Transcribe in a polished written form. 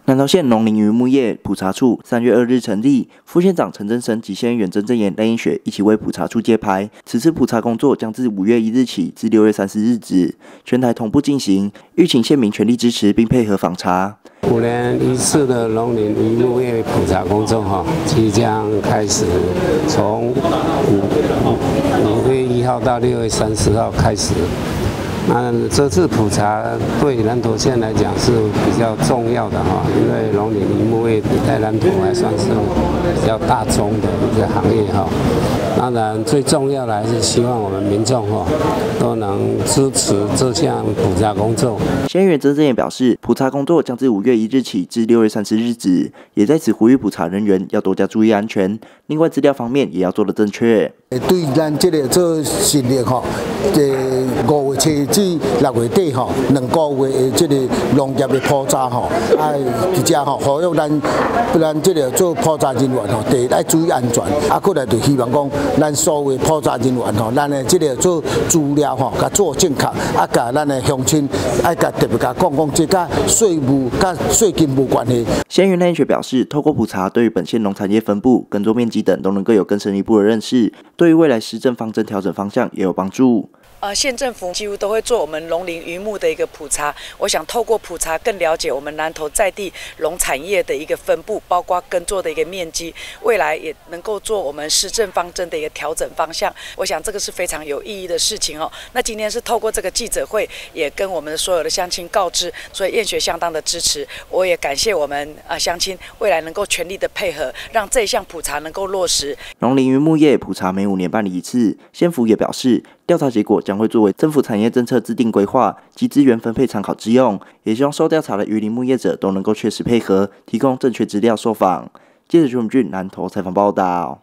南投县农林渔牧业普查处3月2日成立，副县长陈真生及县议员曾正言、赖英雪一起为普查处揭牌。此次普查工作将自5月1日起至6月30日止，全台同步进行，欲请县民全力支持并配合访查。 5年一次的农林渔牧业普查工作即将开始，从5月1号到6月30号开始。那这次普查对南投县来讲是比较重要的因为农林渔牧业在南投还算是比较大宗的一个行业当然最重要的还是希望我们民众都能支持这项普查工作。 县议员曾正言表示，普查工作将自5月1日起至6月30日止，也在此呼吁普查人员要多加注意安全。另外资料方面也要做得正确。 对咱这个做实力5月初至6月底2个月的这个农业的普查直接呼吁咱这个做普查人员第一要注意安全，过来就希望讲咱所有普查人员咱的这个做资料甲做正确，甲咱的乡亲特别甲讲这甲税务甲税金无关系。 县议员赖英雪表示，透过普查，对于本县农产业分布、耕作面积等都能够有更深一步的认识，对于未来施政方针调整方向也有帮助。 县政府几乎都会做我们农林渔牧的一个普查，我想透过普查更了解我们南投在地农产业的一个分布，包括耕作的一个面积，未来也能够做我们施政方针的一个调整方向。我想这个是非常有意义的事情那今天是透过这个记者会，也跟我们所有的乡亲告知，所以燕学相当的支持。我也感谢我们乡亲未来能够全力的配合，让这一项普查能够落实。 农林渔牧业普查每5年办理一次，县府也表示，调查结果将会作为政府产业政策制定规划及资源分配参考之用，也希望受调查的渔林牧业者都能够确实配合，提供正确资料受访。记者徐文俊南投采访报道。